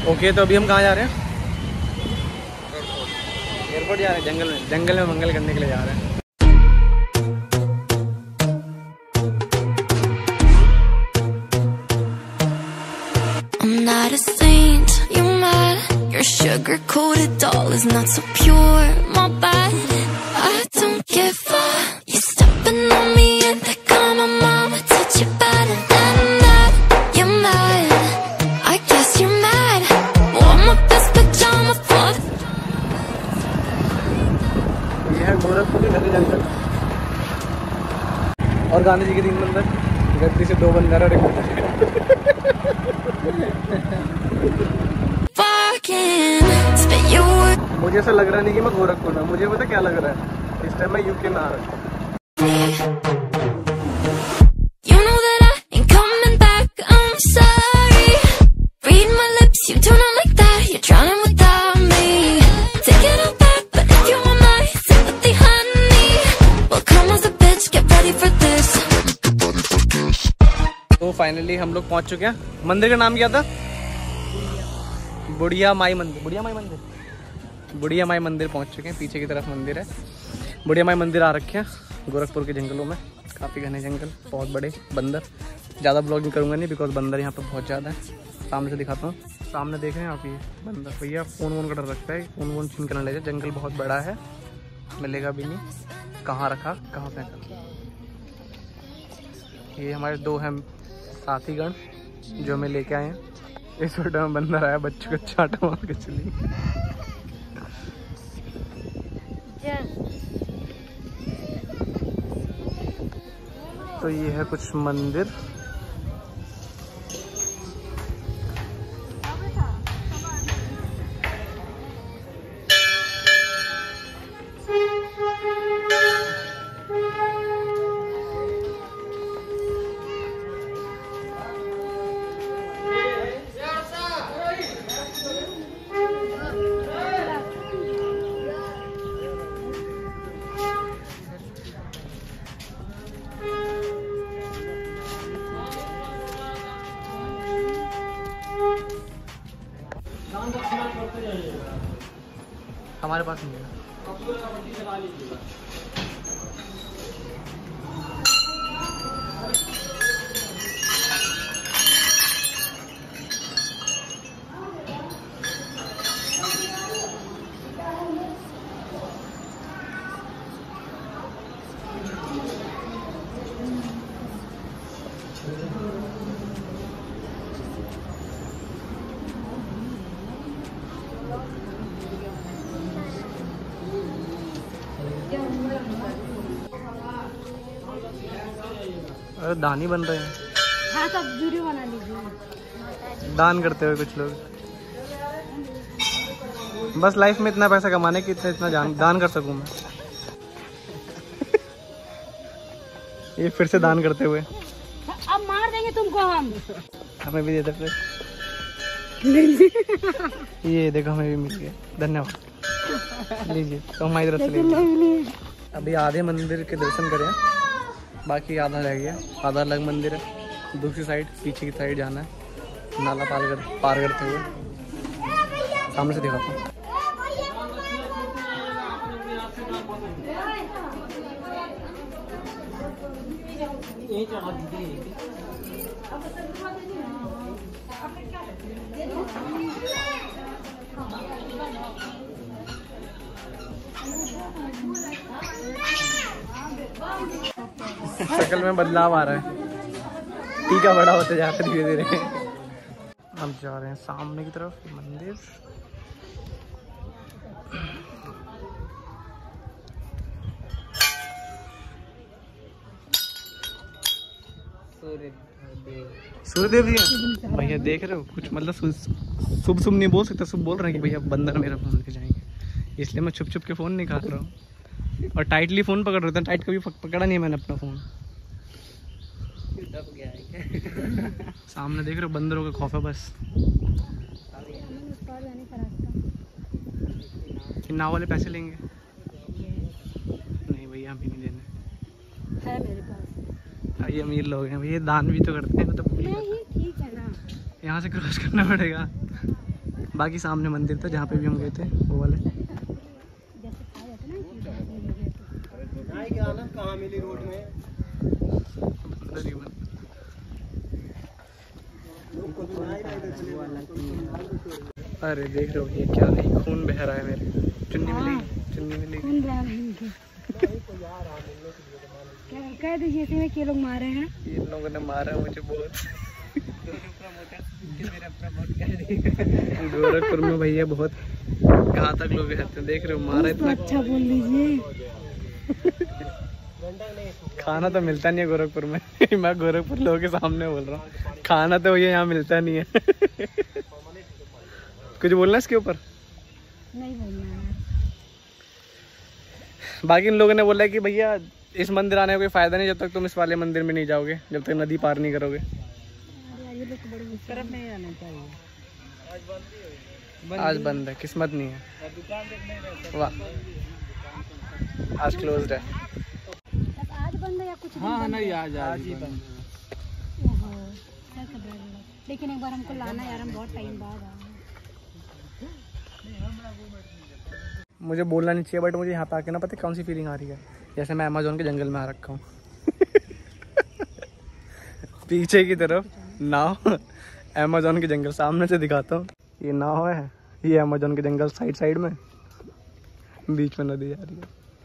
Okay, तो अभी हम कहाँ जा रहे हैं? एयरपोर्ट जा रहे हैं। जंगल में मंगल करने के लिए जा रहे हैं। I'm not a saint, you're mad. Your sugar-coated doll is not so pure, my bad. I don't give a you're stepping on me and they call my mama, touch you better than that. You're mad, I guess you're mad. Wore my best pajama for ये है गोरखपुर के घने जंगल और गांधी जी के 3 मंदिर। गद्दी से 2 बंदर और 1 बंदर। मुझे ऐसा लग रहा नहीं कि मैं गोरखपुर में, मुझे पता क्या लग रहा है, इस टाइम मैं यूके में आ रहा हूँ। You know that I ain't coming back, I'm sorry. Read my lips, you do not like that, you're drowning without me. Take it all back, but if you want my sympathy, honey, well come as a bitch, get ready for this. तो finally हम लोग पहुंच चुके हैं। मंदिर का नाम क्या था? बुढ़िया माई मंदिर। बुढ़िया माई मंदिर पहुंच चुके हैं। पीछे की तरफ मंदिर है। बुढ़िया माई मंदिर आ रखे हैं गोरखपुर के जंगलों में। काफ़ी घने जंगल, बहुत बड़े बंदर। ज़्यादा ब्लॉगिंग करूँगा नहीं बिकॉज बंदर यहाँ पर बहुत ज़्यादा है। सामने से दिखाता हूँ। सामने देख रहे हैं आप, ये बंदर। भैया फ़ोन वोन का डर रखता है, फ़ोन वोन छीन कर ना ले जाए। जंगल बहुत बड़ा है, मिलेगा भी नहीं। कहाँ रखा, कहाँ फेंका। ये हमारे 2 हैं साथीगण जो हमें लेके आए हैं। इस फोटो में बंदर आया, बच्चों को चाटा मार के चली। तो ये है कुछ मंदिर। हमारे पास नहीं है। अरे दान ही बन रहे हैं। हाँ, सब वीडियो बना लीजिए। दान करते हुए कुछ लोग। बस लाइफ में इतना पैसा कमाने की इतना दान कर सकूं मैं। ये फिर से दान करते हुए। अब मार देंगे तुमको हम। हमें भी दे दे फिर। ये देखो हमें भी मिल गया, धन्यवाद। लीजिए तो हमारी तरफ से लीजिए। अभी आधे मंदिर के दर्शन करें, बाकी आधा रह गया। आधा अलग मंदिर है, दूसरी साइड पीछे की साइड जाना है। नाला पार करते हुए सामने से दिखाता हूँ। शक्ल में बदलाव आ रहा है, टीका बड़ा होते जा रहा है धीरे धीरे। हम जा रहे हैं सामने की तरफ मंदिर। सूर्यदेव जी भैया देख रहे हो कुछ, मतलब शुभ शुभ नहीं बोल सकता, शुभ बोल रहे हैं कि भैया बंदर मेरा फोन लेके जाएंगे, इसलिए मैं छुप छुप के फ़ोन निकाल रहा हूँ और टाइटली फ़ोन पकड़ रहा था। टाइट कभी पकड़ा नहीं मैंने अपना फ़ोन। सामने देख रहे हो बंदरों का खौफ है बस। नाव वाले पैसे लेंगे? नहीं भैया, हम ही नहीं देने है मेरे पास। ये अमीर लोग हैं भैया, दान भी तो करते हैं। मतलब नहीं ठीक है ना, यहाँ से क्रॉस करना पड़ेगा। बाकी सामने मंदिर था जहाँ पे भी हम गए थे, वो वाले। कहाँ मिली रोड में? अरे देख रहे हो ये क्या नहीं, खून बह रहा है मेरे। चुन्नी मिली, चुन्नी मिली। खून बह रही है। कह दीजिए इसी में लोग मारे हैं। ये लोगों ने मारा मुझे बहुत। गोरखपुर में भैया बहुत घातक लोग रहते हैं, देख रहे हो मारा इतना। अच्छा बोल लीजिए। खाना तो मिलता नहीं है गोरखपुर में। मैं गोरखपुर लोगों के सामने बोल रहा हूँ, खाना तो भैया यहाँ मिलता नहीं है। कुछ बोलना है इसके ऊपर? नहीं बोलना है। बाकी इन लोगों ने बोला कि भैया इस मंदिर आने का कोई फायदा नहीं जब तक तुम इस वाले मंदिर में नहीं जाओगे, जब तक नदी पार नहीं करोगे। ये लोग तो बड़ी तरफ नहीं आना चाहिए। आज बंद है, किस्मत नहीं है। वाह, आज क्लोज्ड है। आज बंद है या कुछ? हाँ नहीं, आज ही बंद। लेकिन एक बार हमको लाना यार, हम बहुत टाइम बाद आए। मुझे बोलना नहीं चाहिए बट मुझे यहाँ पे आके ना पता है कौन सी फीलिंग आ रही है, जैसे मैं अमेज़न के जंगल में आ रखा हूँ। पीछे की तरफ नाव, अमेज़न के जंगल सामने से दिखाता हूँ। ये नाव है, ये अमेज़न के जंगल साइड साइड में, बीच में नदी जा रही है।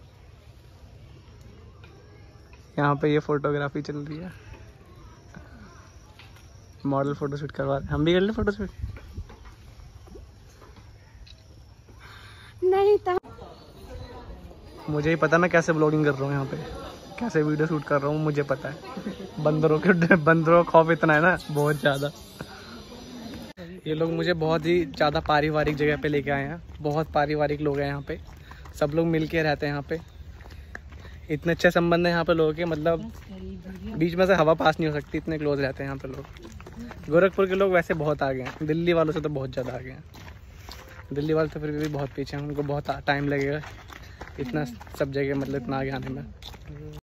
यहाँ पे ये फोटोग्राफी चल रही है, मॉडल फोटोशूट करवा रहे हैं। हम भी कर ले फोटोशूट? नहीं था। मुझे ही पता मैं कैसे ब्लॉगिंग कर रहा हूँ यहाँ पे, कैसे वीडियो शूट कर रहा हूँ, मुझे पता है। बंदरों का खौफ इतना है ना, बहुत ज़्यादा। ये लोग मुझे बहुत ही ज़्यादा पारिवारिक जगह पे लेके आए हैं, बहुत पारिवारिक लोग हैं यहाँ पे, सब लोग मिल के रहते हैं यहाँ पे। इतने अच्छे संबंध हैं यहाँ पे लोगों के, मतलब बीच में से हवा पास नहीं हो सकती, इतने क्लोज रहते हैं यहाँ पे लोग। गोरखपुर के लोग वैसे बहुत आगे हैं, दिल्ली वालों से तो बहुत ज़्यादा आगे हैं। दिल्ली वाले तो फिर भी बहुत पीछे हैं, उनको बहुत टाइम लगेगा इतना सब जगह मतलब इतना आगे आने में।